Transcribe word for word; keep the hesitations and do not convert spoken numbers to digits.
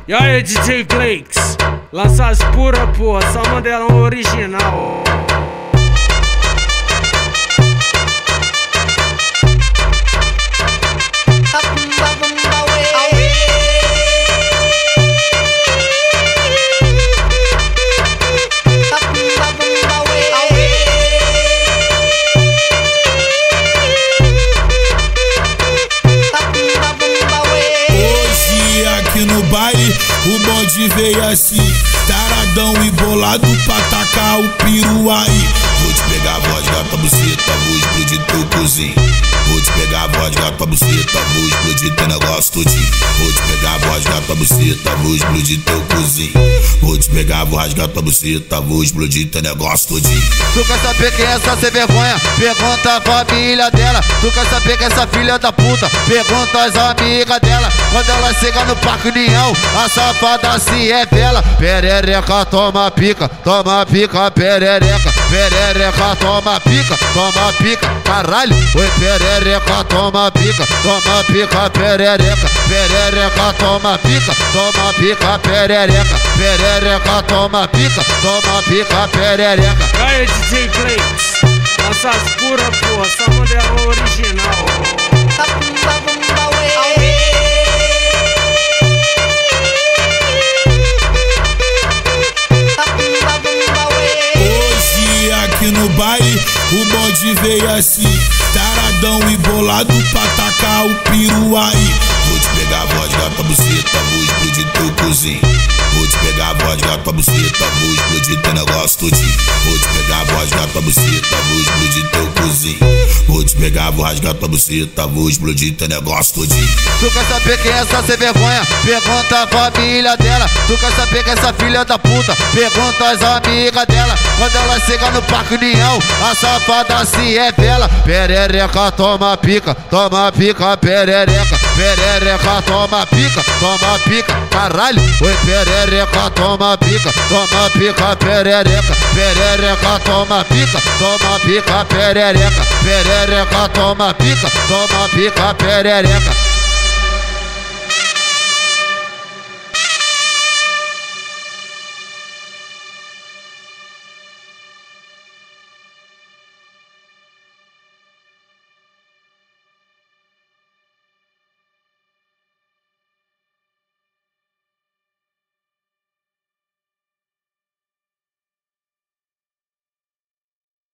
E aí, D J Cleix, lança as pura, porra, só modelão original. No baile, o bonde veio assim, taradão e bolado pra tacar o piru aí. Vou te pegar a voz, gata, buceta, vou explodir teu cozinho. Vou te pegar a voz, gata, buceta, vou explodir teu negócio todinho. Vou te pegar a voz, gata, buceta, vou explodir teu cozinho. Vou te pegar a voz, gata, buceta, vou explodir teu negócio todinho. Tu quer saber quem é essa sem vergonha? Pergunta a família dela. Tu quer saber quem é essa filha da puta? Pergunta as amigas dela. Quando ela chega no Parque União, a safada se revela. Perereca, toma pica, toma pica, perereca. Perereca, toma pica, toma pica, caralho. Oi, perereca, toma pica, toma pica, perereca. Perereca, toma pica, toma pica, perereca. Perereca, toma pica, toma pica, perereca. E aí, D J Cleix, lança as pura, porra, só modelão original. Aqui no baile, o bonde veio assim, taradão e bolado pra tacar o piru aí. Vou te pegar a voz, gata, buceta, vou explodir teu cozinho. Vou te pegar a voz, gata, buceta, vou explodir teu negócio todinho. Vou te pegar a voz, gata, buceta, vou explodir teu cozinho. Vou te pegar a voz, gata, buceta, vou explodir teu negócio todinho. Tu quer saber quem é essa sem vergonha? Pergunta a família dela. Tu quer saber quem é essa filha da puta? Pergunta as amigas dela. Quando ela chega no Parque União, a safada se revela. Perereca, toma pica, toma pica, perereca. Perereca, toma pica, toma pica, caralho. Oi, perereca, toma pica, toma pica, perereca. Perereca, toma pica, toma pica, perereca. Perereca, toma pica, toma pica, perereca.